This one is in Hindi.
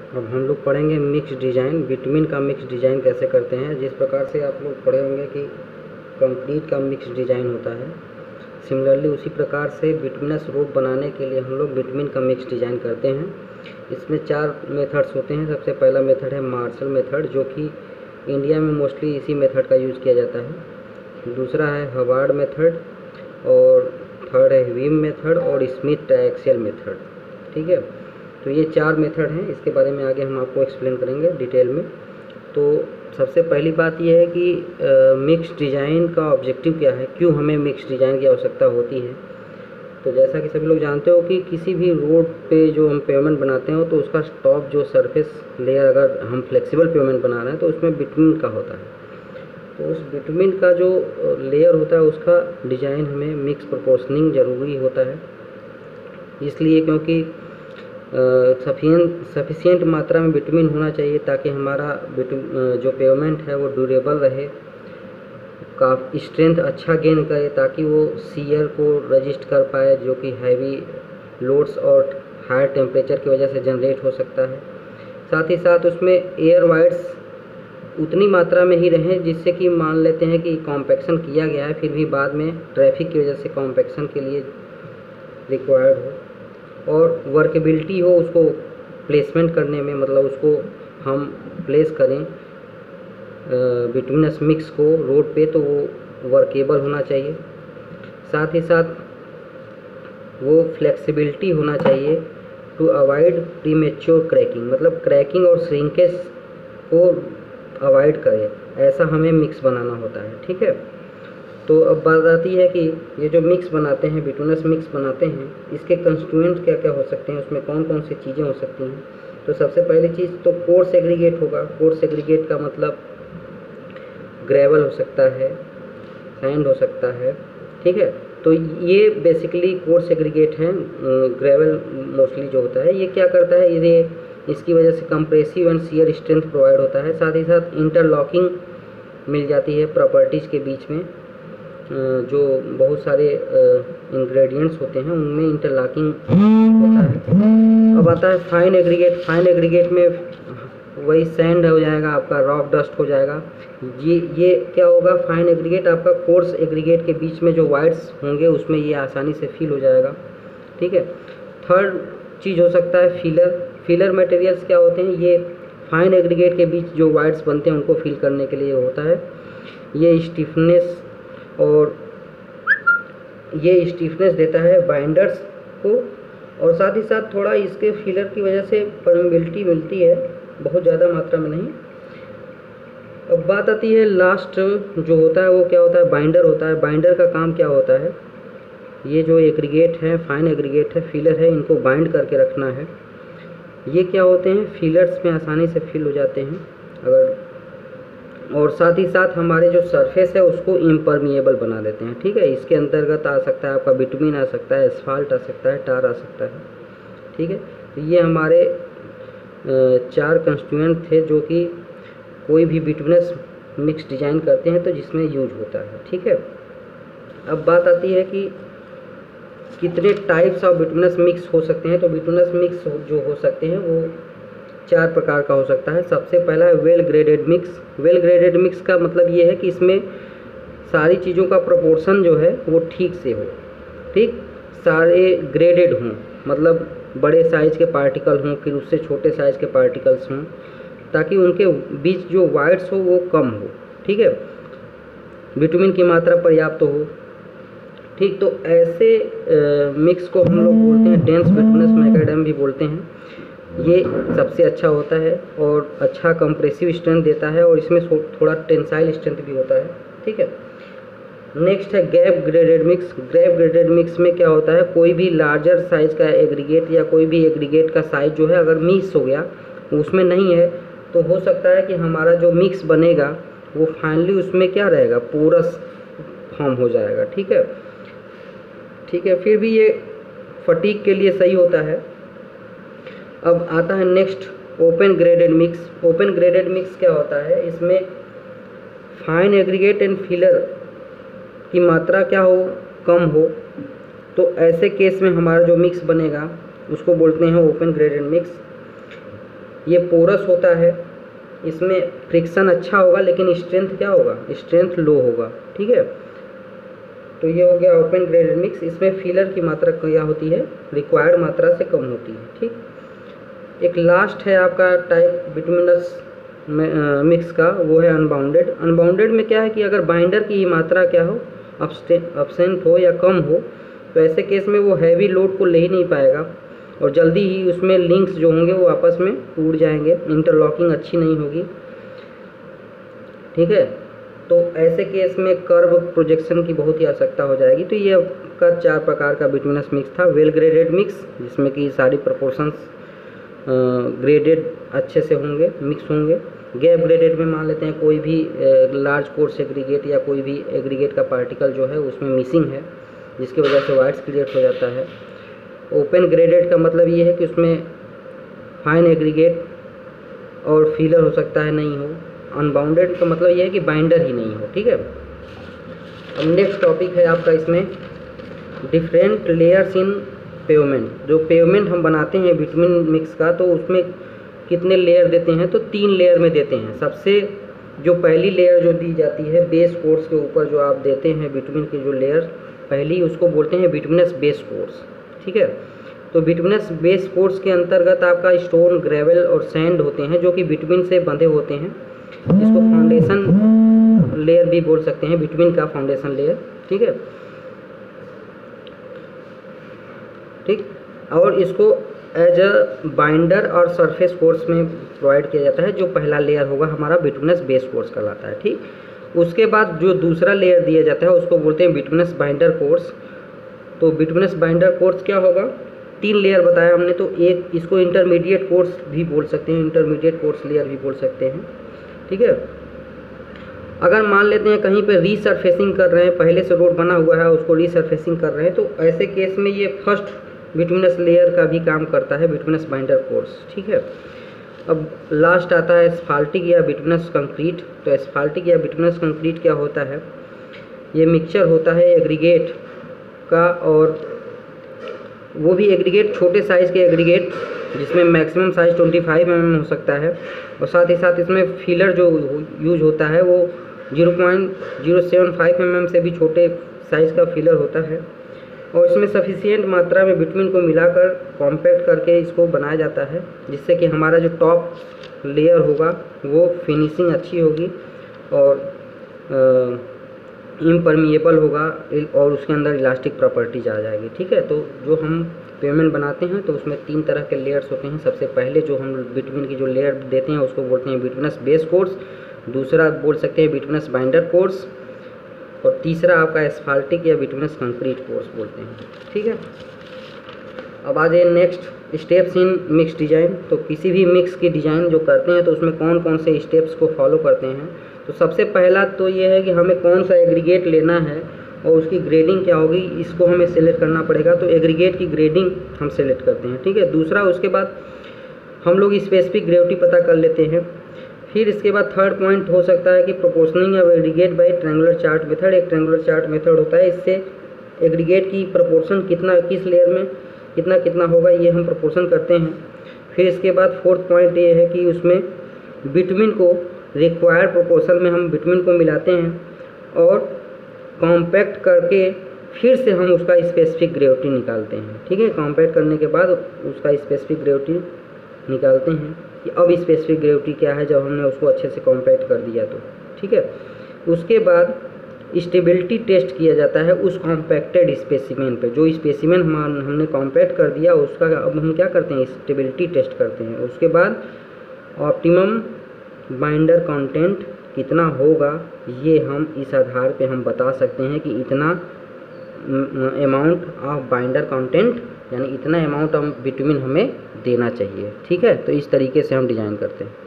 अब हम लोग पढ़ेंगे मिक्स डिज़ाइन, बिटुमिन का मिक्स डिज़ाइन कैसे करते हैं। जिस प्रकार से आप लोग पढ़े होंगे कि कंक्रीट का मिक्स डिज़ाइन होता है, सिमिलरली उसी प्रकार से बिटुमिनस रोड बनाने के लिए हम लोग बिटुमिन का मिक्स डिज़ाइन करते हैं। इसमें 4 मेथड्स होते हैं। सबसे पहला मेथड है मार्शल मेथड, जो कि इंडिया में मोस्टली इसी मेथड का यूज़ किया जाता है। दूसरा है हवार्ड मेथड, और थर्ड है विम मेथड, और स्मिथ ट्रायक्सियल मेथड। ठीक है, तो ये 4 मेथड हैं। इसके बारे में आगे हम आपको एक्सप्लेन करेंगे डिटेल में। तो सबसे पहली बात यह है कि मिक्स डिज़ाइन का ऑब्जेक्टिव क्या है, क्यों हमें मिक्स डिज़ाइन की आवश्यकता होती है। तो जैसा कि सभी लोग जानते हो कि किसी भी रोड पे जो हम पेमेंट बनाते हो तो उसका टॉप जो सरफेस लेयर, अगर हम फ्लेक्सिबल पेमेंट बना रहे हैं तो उसमें बिटुमिन का होता है। तो उस बिटुमिन का जो लेयर होता है उसका डिज़ाइन हमें मिक्स प्रोपोर्शनिंग ज़रूरी होता है। इसलिए क्योंकि सफिशिएंट मात्रा में बिटुमिन होना चाहिए ताकि हमारा जो पेमेंट है वो ड्यूरेबल रहे, का स्ट्रेंथ अच्छा गेन करे, ताकि वो शियर को रजिस्ट कर पाए, जो कि हैवी लोड्स और हाई टेम्परेचर की वजह से जनरेट हो सकता है। साथ ही साथ उसमें एयर वाइड्स उतनी मात्रा में ही रहें जिससे कि मान लेते हैं कि कॉम्पैक्शन किया गया है, फिर भी बाद में ट्रैफिक की वजह से कॉम्पैक्शन के लिए रिक्वायर्ड हो, और वर्केबिलिटी हो उसको प्लेसमेंट करने में, मतलब उसको हम प्लेस करें बिटुमिनस मिक्स को रोड पे, तो वो वर्केबल होना चाहिए। साथ ही साथ वो फ्लेक्सिबिलिटी होना चाहिए टू अवॉइड प्रीमेच्योर क्रैकिंग, मतलब क्रैकिंग और श्रिंकेज को अवॉइड करें, ऐसा हमें मिक्स बनाना होता है। ठीक है, तो अब बात आती है कि ये जो मिक्स बनाते हैं, बिटुमिनस मिक्स बनाते हैं, इसके कंस्टिट्यूएंट्स क्या क्या हो सकते हैं, उसमें कौन कौन सी चीज़ें हो सकती हैं। तो सबसे पहली चीज़ तो कोर्स एग्रीगेट होगा। कोर्स एग्रीगेट का मतलब ग्रेवल हो सकता है, सैंड हो सकता है। ठीक है, तो ये बेसिकली कोर्स एग्रीगेट हैं। ग्रेवल मोस्टली जो होता है ये क्या करता है, ये इसकी वजह से compressive and shear strength provide होता है। साथ ही साथ इंटरलॉकिंग मिल जाती है प्रॉपर्टीज़ के बीच में। जो बहुत सारे इंग्रेडिएंट्स होते हैं उनमें इंटरलॉकिंग होता है। अब आता है फाइन एग्रीगेट। फाइन एग्रीगेट में वही सैंड हो जाएगा, आपका रॉक डस्ट हो जाएगा। ये क्या होगा, फाइन एग्रीगेट आपका कोर्स एग्रीगेट के बीच में जो वाइड्स होंगे उसमें ये आसानी से फिल हो जाएगा। ठीक है, थर्ड चीज़ हो सकता है फिलर। फिलर मटेरियल्स क्या होते हैं, ये फाइन एग्रीगेट के बीच जो वाइड्स बनते हैं उनको फिल करने के लिए होता है। ये स्टिफनेस देता है बाइंडर्स को, और साथ ही साथ थोड़ा इसके फिलर की वजह से परमेबिलिटी मिलती है, बहुत ज़्यादा मात्रा में नहीं। अब बात आती है लास्ट जो होता है वो क्या होता है, बाइंडर होता है। बाइंडर का काम क्या होता है, ये जो एग्रीगेट है, फाइन एग्रीगेट है, फिलर है, इनको बाइंड करके रखना है। ये क्या होते हैं, फिलर्स में आसानी से फिल हो जाते हैं अगर, और साथ ही साथ हमारे जो सरफेस है उसको इम्परमिएबल बना देते हैं। ठीक है, इसके अंतर्गत आ सकता है आपका बिटुमिन आ सकता है, एस्फाल्ट आ सकता है, टार आ सकता है। ठीक है, तो ये हमारे 4 कंस्टिट्यूएंट थे जो कि कोई भी बिटुमिनस मिक्स डिज़ाइन करते हैं तो जिसमें यूज होता है। ठीक है, अब बात आती है कि कितने टाइप्स ऑफ बिटुमिनस मिक्स हो सकते हैं। तो बिटुमिनस मिक्स जो हो सकते हैं वो 4 प्रकार का हो सकता है। सबसे पहला है well graded mix. Well graded mix का मतलब ये है कि इसमें सारी चीज़ों का प्रोपोर्शन जो है वो ठीक से हो, ठीक, सारे ग्रेडेड हों, मतलब बड़े साइज़ के पार्टिकल हों, फिर उससे छोटे साइज़ के पार्टिकल्स हों, ताकि उनके बीच जो वाइड्स हो वो कम हो। ठीक है, विटामिन की मात्रा पर्याप्त हो। ठीक, तो ऐसे मिक्स को हम लोग बोलते हैं डेंस बिटुमिनस मैकेडेम भी बोलते हैं। ये सबसे अच्छा होता है और अच्छा कंप्रेसिव स्ट्रेंथ देता है, और इसमें थोड़ा टेंसाइल स्ट्रेंथ भी होता है। ठीक है, नेक्स्ट है gap graded mix. Gap graded mix में क्या होता है, कोई भी लार्जर साइज़ का एग्रीगेट या कोई भी एग्रीगेट का साइज़ जो है अगर मिक्स हो गया, उसमें नहीं है, तो हो सकता है कि हमारा जो मिक्स बनेगा वो फाइनली उसमें क्या रहेगा, पोरस फॉर्म हो जाएगा। ठीक है, ठीक है, फिर भी ये फटीग के लिए सही होता है। अब आता है next open graded mix. Open graded mix क्या होता है, इसमें फाइन एग्रीगेट एंड फिलर की मात्रा क्या हो, कम हो, तो ऐसे केस में हमारा जो मिक्स बनेगा उसको बोलते हैं ओपन ग्रेडेड मिक्स। ये पोरस होता है, इसमें फ्रिक्शन अच्छा होगा लेकिन स्ट्रेंथ क्या होगा, स्ट्रेंथ लो होगा। ठीक है, तो ये हो गया ओपन ग्रेडेड मिक्स। इसमें फिलर की मात्रा क्या होती है, रिक्वायर्ड मात्रा से कम होती है। ठीक, एक लास्ट है आपका टाइप बिटुमिनस मिक्स का, वो है अनबाउंडेड। अनबाउंडेड में क्या है कि अगर बाइंडर की मात्रा क्या हो, अब्सेंट हो या कम हो, तो ऐसे केस में वो हैवी लोड को ले ही नहीं पाएगा और जल्दी ही उसमें लिंक्स जो होंगे वो आपस में टूट जाएंगे, इंटरलॉकिंग अच्छी नहीं होगी। ठीक है, तो ऐसे केस में कर्व प्रोजेक्शन की बहुत ही आवश्यकता हो जाएगी। तो ये आपका 4 प्रकार का बिटुमिनस मिक्स था। वेल ग्रेडेड मिक्स, जिसमें कि सारी प्रोपोर्शंस ग्रेडेड अच्छे से होंगे, मिक्स होंगे। गैप ग्रेडेड में मान लेते हैं कोई भी लार्ज कोर्स एग्रीगेट या कोई भी एग्रीगेट का पार्टिकल जो है उसमें मिसिंग है, जिसकी वजह से वाइट्स क्रिएट हो जाता है। ओपन ग्रेडेड का मतलब ये है कि उसमें फाइन एग्रीगेट और फीलर हो सकता है, नहीं हो। अनबाउंडेड का मतलब ये है कि बाइंडर ही नहीं हो। ठीक है, अब नेक्स्ट टॉपिक है आपका इसमें डिफरेंट लेयर्स इन पेवमेंट। जो पेवमेंट हम बनाते हैं बिटुमिन मिक्स का, तो उसमें कितने लेयर देते हैं, तो 3 लेयर में देते हैं। सबसे जो पहली लेयर जो दी जाती है बेस कोर्स के ऊपर जो आप देते हैं बिटुमिन की जो लेयर पहली, उसको बोलते हैं बिटुमिनस बेस कोर्स। ठीक है, तो बिटुमिनस बेस कोर्स के अंतर्गत आपका स्टोन, ग्रेवल और सैंड होते हैं जो कि बिटुमिन से बंधे होते हैं। इसको फाउंडेशन लेयर भी बोल सकते हैं, बिटुमिन का फाउंडेशन लेयर। ठीक है, ठीक, और इसको एज अ बाइंडर और सरफेस कोर्स में प्रोवाइड किया जाता है। जो पहला लेयर होगा हमारा बिटुमिनस बेस कोर्स कहलाता है। ठीक, उसके बाद जो दूसरा लेयर दिया जाता है उसको बोलते हैं बिटुमिनस बाइंडर कोर्स। तो बिटुमिनस बाइंडर कोर्स क्या होगा, 3 लेयर बताया हमने, तो एक इसको इंटरमीडिएट कोर्स भी बोल सकते हैं, इंटरमीडिएट कोर्स लेयर भी बोल सकते हैं। ठीक है, अगर मान लेते हैं कहीं पे रीसरफेसिंग कर रहे हैं, पहले से रोड बना हुआ है उसको रीसरफेसिंग कर रहे हैं, तो ऐसे केस में ये फर्स्ट बिटुमिनस लेयर का भी काम करता है, बिटुमिनस बाइंडर कोर्स। ठीक है, अब लास्ट आता है एस्फाल्टिक या बिटुमिनस कंक्रीट। तो एस्फाल्टिक या बिटुमिनस कंक्रीट क्या होता है, ये मिक्सचर होता है एग्रीगेट का, और वो भी एग्रीगेट छोटे साइज़ के एग्रीगेट जिसमें मैक्सिमम साइज़ 25 mm हो सकता है, और साथ ही साथ इसमें फिलर जो यूज होता है वो 0.075 mm से भी छोटे साइज़ का फिलर होता है, और इसमें सफिशिएंट मात्रा में बिटुमिन को मिलाकर कॉम्पैक्ट करके इसको बनाया जाता है, जिससे कि हमारा जो टॉप लेयर होगा वो फिनिशिंग अच्छी होगी और इम्परमिएबल होगा और उसके अंदर इलास्टिक प्रॉपर्टीज आ जाएगी। ठीक है, तो जो हम पेवमेंट बनाते हैं तो उसमें 3 तरह के लेयर्स होते हैं। सबसे पहले जो हम बिटुमिन की जो लेयर देते हैं उसको बोलते हैं बिटुमिनस बेस कोर्स, दूसरा बोल सकते हैं बिटुमिनस बाइंडर कोर्स, और तीसरा आपका एस्फाल्टिक या बिटुमिनस कंक्रीट कोर्स बोलते हैं। ठीक है, अब आ जाए next steps in mix design. तो किसी भी मिक्स की डिज़ाइन जो करते हैं तो उसमें कौन कौन से स्टेप्स को फॉलो करते हैं। तो सबसे पहला तो ये है कि हमें कौन सा एग्रीगेट लेना है और उसकी ग्रेडिंग क्या होगी, इसको हमें सेलेक्ट करना पड़ेगा। तो एग्रीगेट की ग्रेडिंग हम सेलेक्ट करते हैं। ठीक है, दूसरा उसके बाद हम लोग स्पेसिफिक ग्रेविटी पता कर लेते हैं। फिर इसके बाद थर्ड पॉइंट हो सकता है कि proportioning of aggregate by triangular chart method. एक ट्रायंगुलर चार्ट मेथड होता है, इससे एग्रीगेट की प्रोपोर्शन कितना किस लेयर में कितना कितना होगा ये हम प्रोपोर्शन करते हैं। फिर इसके बाद फोर्थ पॉइंट ये है कि उसमें बिटुमिन को रिक्वायर्ड प्रोपोर्शन में हम बिटुमिन को मिलाते हैं और कॉम्पैक्ट करके फिर से हम उसका स्पेसिफिक ग्रेविटी निकालते हैं। ठीक है, कॉम्पैक्ट करने के बाद उसका स्पेसिफिक ग्रेविटी निकालते हैं कि अब स्पेसिफिक ग्रेविटी क्या है जब हमने उसको अच्छे से कॉम्पैक्ट कर दिया तो। ठीक है, उसके बाद स्टेबिलिटी टेस्ट किया जाता है उस कॉम्पैक्टेड स्पेसिमेन पे। जो स्पेसिमेन हमने कॉम्पैक्ट कर दिया उसका अब हम क्या करते हैं, स्टेबिलिटी टेस्ट करते हैं। उसके बाद ऑप्टिमम बाइंडर कंटेंट कितना होगा ये हम इस आधार पे हम बता सकते हैं कि इतना अमाउंट ऑफ बाइंडर कंटेंट यानी इतना अमाउंट ऑफ बिटुमिन हमें देना चाहिए। ठीक है, तो इस तरीके से हम डिज़ाइन करते हैं।